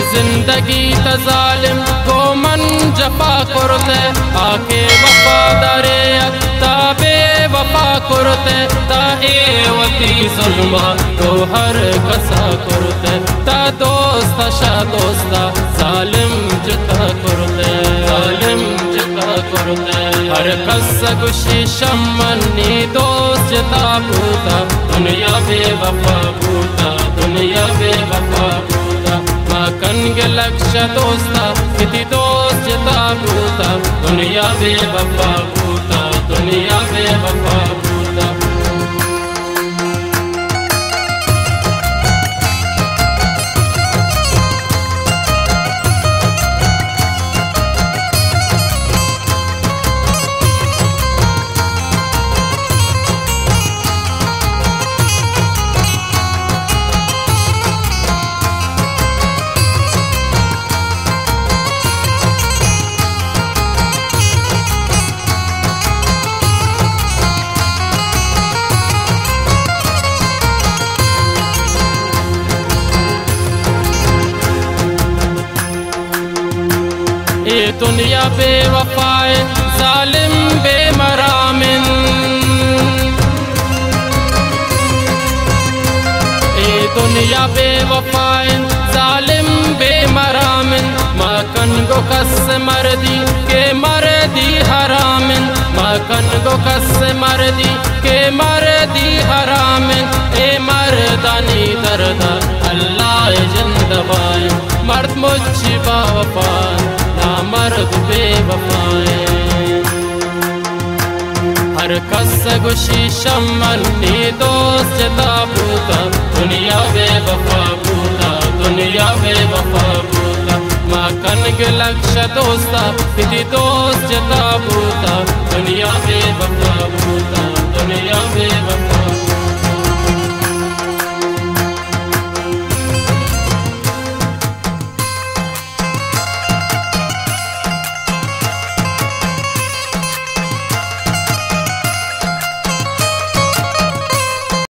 जिंदगी त जालिम को मन जफा करते आके वफादारे ताबे वफा करते ता वती जुल्मा तो हर कसा करते ता दोस्ता शा दोस्ता जालिम जता करते जालिम जता करते हर कस गुशी शमनी दोस्त जता पूता दुनिया बेवफा पूता दुनिया बेवफा पूता कनगे लक्ष्य दोस्ता किती दोस्त जता पूता दुनिया बेवफा पूता दुनिया बेवफा पूता ये दुनिया बेवफाए जालिम बेमरामिन ये दुनिया बेवफाए जालिम बेमरामिन माकन गो कस मर्दी के मर्दी हरामिन माकन गो कस मर्दी के मर्दी हरामिन ए मर्दानी दर्दा अल्लाह जिंदबाए मर्द मुझ बावफाए मर्द बेवफाए हर कस गुशी शमनी दोस्त जता पूता दुनिया बेवफा पूता दुनिया बेवफा पूता माँ कनग लक्ष्य दोस्ता किती दोस्त जता पूता दुनिया बेवफा पूता दुनिया बेवफा